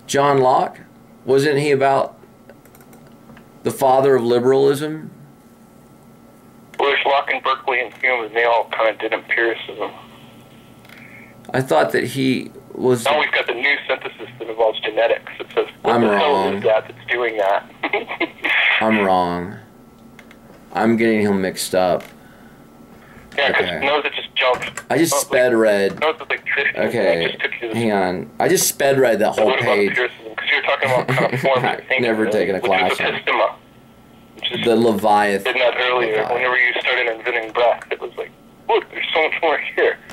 John Locke? Wasn't he about the father of liberalism? Well, there's Locke and Berkeley and Hume, and they all kind of did empiricism. I thought that he was... Now we've got the new synthesis that involves genetics. It says, what I'm the wrong. hell is that that's doing that? I'm wrong. I'm getting him mixed up. Yeah, because Okay. notice it just jumped. I just sped read. Notice it's like 50. Okay, Just took you to the hang on. I just sped read that whole what about page. empiricism? Because you're talking about kind of forms of thinking. Never taken a class which is on epistema. Which is, the Leviathan. did that earlier. Leviathan. Whenever you started inventing breath, it was like, look, there's so much more here.